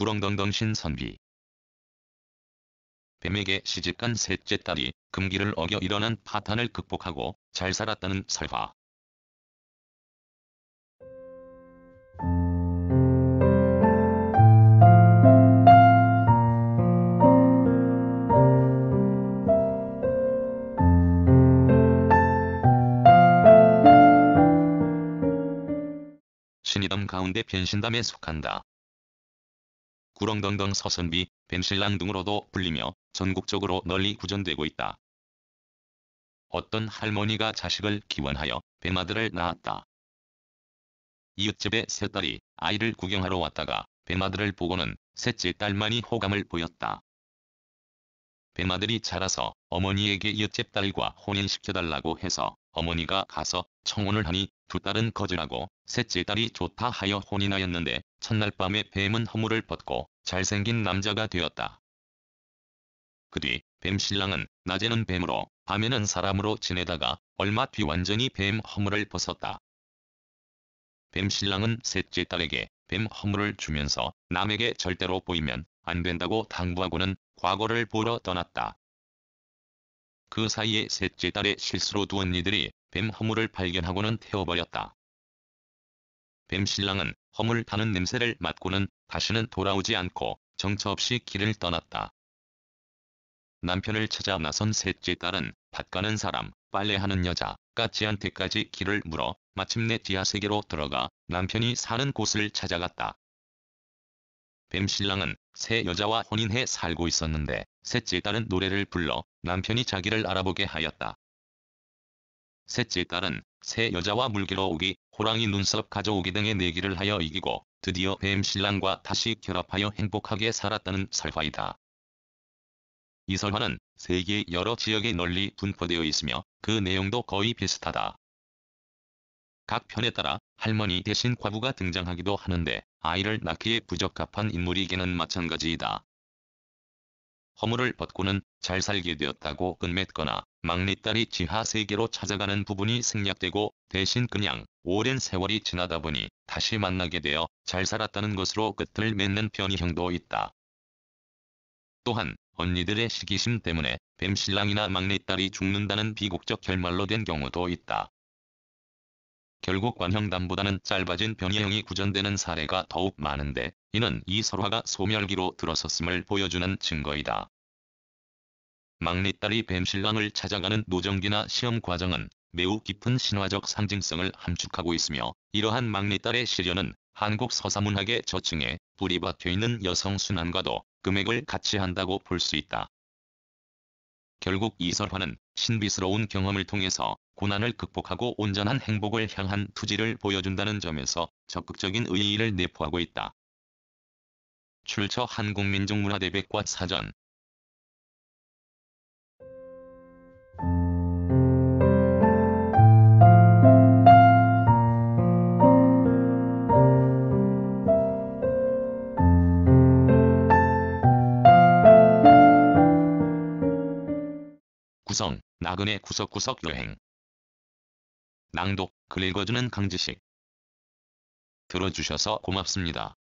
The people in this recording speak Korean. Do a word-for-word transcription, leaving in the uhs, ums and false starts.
구렁덩덩 신선비. 뱀에게 시집간 셋째 딸이 금기를 어겨 일어난 파탄을 극복하고 잘 살았다는 설화. 신이덤 가운데 변신담에 속한다. 구렁덩덩 서선비, 뱀신랑 등으로도 불리며 전국적으로 널리 구전되고 있다. 어떤 할머니가 자식을 기원하여 뱀아들을 낳았다. 이웃집의 세 딸이 아이를 구경하러 왔다가 뱀아들을 보고는 셋째 딸만이 호감을 보였다. 뱀아들이 자라서 어머니에게 이웃집 딸과 혼인시켜달라고 해서 어머니가 가서 청혼을 하니 두 딸은 거절하고 셋째 딸이 좋다 하여 혼인하였는데 첫날 밤에 뱀은 허물을 벗고 잘생긴 남자가 되었다. 그 뒤 뱀신랑은 낮에는 뱀으로 밤에는 사람으로 지내다가 얼마 뒤 완전히 뱀 허물을 벗었다. 뱀신랑은 셋째 딸에게 뱀 허물을 주면서 남에게 절대로 보이면 안 된다고 당부하고는 과거를 보러 떠났다. 그 사이에 셋째 딸의 실수로 두 언니들이 뱀 허물을 발견하고는 태워버렸다. 뱀신랑은 허물 타는 냄새를 맡고는 다시는 돌아오지 않고 정처 없이 길을 떠났다. 남편을 찾아 나선 셋째 딸은 밭 가는 사람, 빨래하는 여자, 까치한테까지 길을 물어 마침내 지하세계로 들어가 남편이 사는 곳을 찾아갔다. 뱀신랑은 새 여자와 혼인해 살고 있었는데 셋째 딸은 노래를 불러 남편이 자기를 알아보게 하였다. 셋째 딸은 새 여자와 물개로 오기, 호랑이 눈썹 가져오기 등의 내기를 하여 이기고 드디어 뱀신랑과 다시 결합하여 행복하게 살았다는 설화이다. 이 설화는 세계 여러 지역에 널리 분포되어 있으며 그 내용도 거의 비슷하다. 각 편에 따라 할머니 대신 과부가 등장하기도 하는데 아이를 낳기에 부적합한 인물이기는 마찬가지이다. 허물을 벗고는 잘 살게 되었다고 끝맺거나 막내딸이 지하세계로 찾아가는 부분이 생략되고 대신 그냥 오랜 세월이 지나다 보니 다시 만나게 되어 잘 살았다는 것으로 끝을 맺는 편의형도 있다. 또한 언니들의 시기심 때문에 뱀신랑이나 막내딸이 죽는다는 비극적 결말로 된 경우도 있다. 결국 완형담보다는 짧아진 변이형이 구전되는 사례가 더욱 많은데 이는 이 설화가 소멸기로 들어섰음을 보여주는 증거이다. 막내딸이 뱀신랑을 찾아가는 노정기나 시험 과정은 매우 깊은 신화적 상징성을 함축하고 있으며 이러한 막내딸의 시련은 한국 서사문학의 저층에 뿌리 박혀있는 여성 순환과도 금액을 같이 한다고 볼 수 있다. 결국 이 설화는 신비스러운 경험을 통해서 고난을 극복하고 온전한 행복을 향한 투지를 보여준다는 점에서 적극적인 의의를 내포하고 있다. 출처 한국민족문화대백과 사전. 구성, 나그네 구석구석 여행. 낭독, 글 읽어주는 강지식. 들어주셔서 고맙습니다.